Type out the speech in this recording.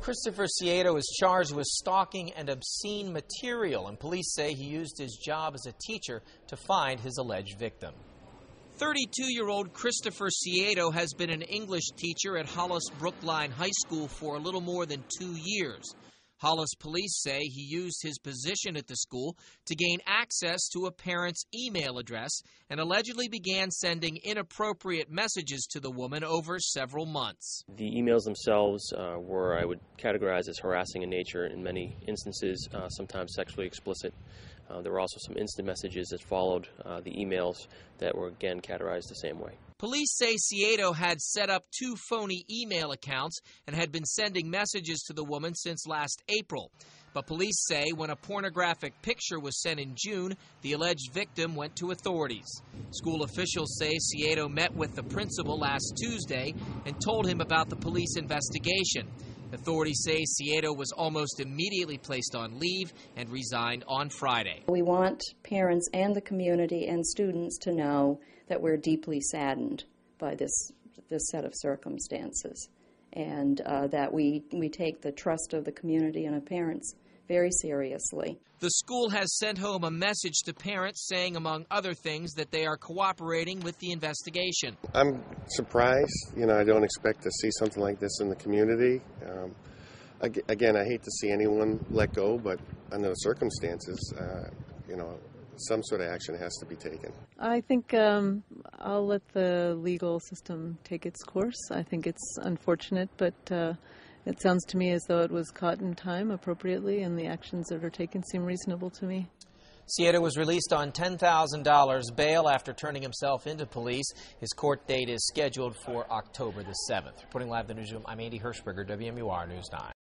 Christopher Cieto is charged with stalking and obscene material, and police say he used his job as a teacher to find his alleged victim. 32-year-old Christopher Cieto has been an English teacher at Hollis-Brookline High School for a little more than 2 years. Hollis police say he used his position at the school to gain access to a parent's email address and allegedly began sending inappropriate messages to the woman over several months. The emails themselves were, I would categorize as harassing in nature in many instances, sometimes sexually explicit. There were also some instant messages that followed the emails that were again categorized the same way. Police say Cieto had set up 2 phony email accounts and had been sending messages to the woman since last April. But police say when a pornographic picture was sent in June, the alleged victim went to authorities. School officials say Cieto met with the principal last Tuesday and told him about the police investigation. Authorities say Cieto was almost immediately placed on leave and resigned on Friday. We want parents and the community and students to know that we're deeply saddened by this set of circumstances, and that we take the trust of the community and of parents very seriously. The school has sent home a message to parents saying, among other things, that they are cooperating with the investigation. I'm surprised. I don't expect to see something like this in the community. Again, I hate to see anyone let go, but under the circumstances, some sort of action has to be taken. I think I'll let the legal system take its course. I think it's unfortunate, but it sounds to me as though it was caught in time appropriately, and the actions that are taken seem reasonable to me. Cieto was released on $10,000 bail after turning himself into police. His court date is scheduled for October the 7th. Reporting live in the newsroom, I'm Andy Hirschberger, WMUR News 9.